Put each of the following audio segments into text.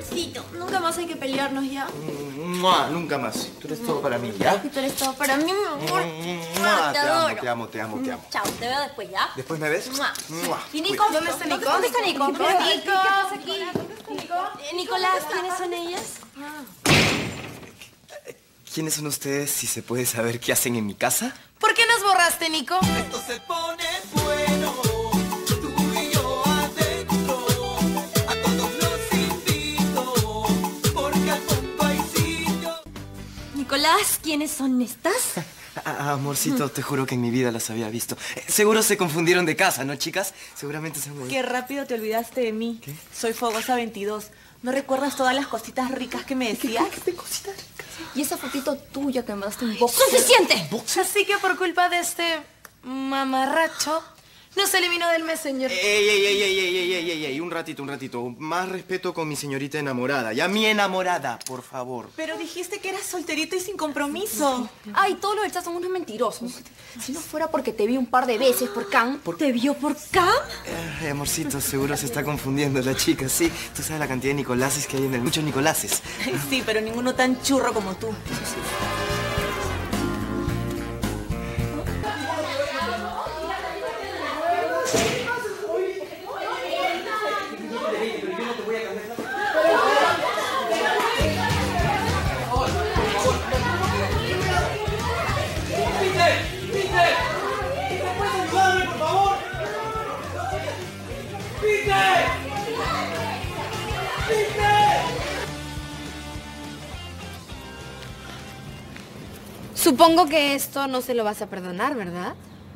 amorcito. Nunca más hay que pelearnos ya. Nunca más. Tú eres todo para mí, ¿ya? Y tú eres todo para mí, mi amor. Te amo. Chao, te veo después, ¿ya? ¿Después me ves? ¿Y Nico? ¿Dónde está Nico? ¿Dónde está Nico? ¿Qué pasa aquí? Nicolás, ¿quiénes son ellas? ¿Quiénes son ustedes, si se puede saber qué hacen en mi casa? ¿Por qué nos borraste, Nico? Esto se pone bueno, tú y yo adentro. A todos los invito, porque al fondo hay sitio. Nicolás, ¿quiénes son estas? Amorcito, te juro que en mi vida las había visto. Seguro se confundieron de casa, ¿no, chicas? Seguramente se han movido. Qué rápido te olvidaste de mí. ¿Qué? Soy Fogosa 22. ¿No recuerdas todas las cositas ricas que me decías? ¿Qué cositas ricas? Y esa fotito tuya que me mandaste un box. ¡Suficiente! Así que por culpa de este mamarracho, nos eliminó del Messenger. Ey, un ratito. Más respeto con mi señorita enamorada. Ya mi enamorada, por favor. Pero dijiste que eras solterito y sin compromiso. Ay, todos los del chat son unos mentirosos. Si no fuera porque te vi un par de veces por Cam. ¿Te vio por Cam? Ay, amorcito, seguro se está confundiendo la chica, sí. Tú sabes la cantidad de Nicolases que hay en el... Muchos Nicolases. Sí, pero ninguno tan churro como tú. Supongo que esto no se lo vas a perdonar, ¿verdad?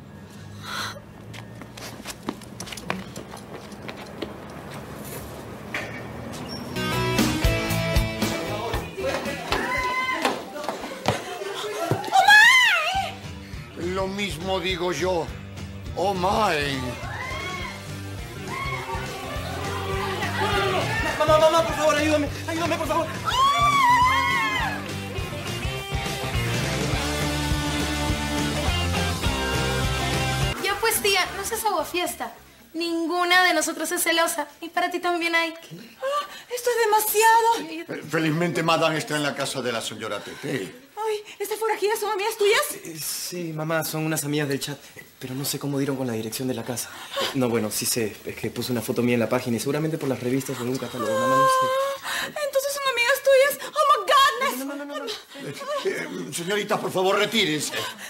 Lo mismo digo yo. Oh my. Mamá, por favor, ayúdame, por favor. Ya pues, tía, no seas aguafiesta. Ninguna de nosotros es celosa. Y para ti también hay. Esto es demasiado. Felizmente Madame está en la casa de la señora Tete. Ay, ¿estas forajidas son amigas tuyas? Sí, mamá, son unas amigas del chat. Pero no sé cómo dieron con la dirección de la casa. No, bueno, sí sé. Es que puse una foto mía en la página y seguramente por las revistas o en un catálogo. Mamá, no sé. Entonces son amigas tuyas. Oh my goodness. No. Señorita, por favor, retírense.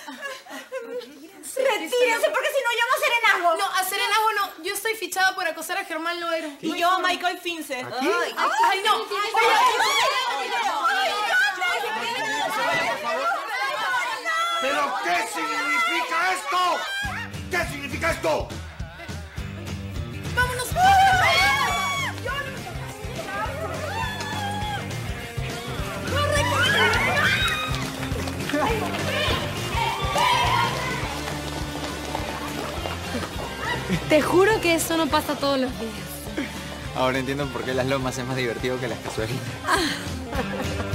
Retírense porque si no llamo a Serenazgo. No, a Serenazgo no. Yo estoy fichada por acosar a Germán Loero. Y yo a Michael Fince. Ay, no. ¿Pero qué significa esto? ¿Qué significa esto? ¡Vámonos! Te juro que eso no pasa todos los días. Ahora entiendo por qué las lomas es más divertido que las casualitas.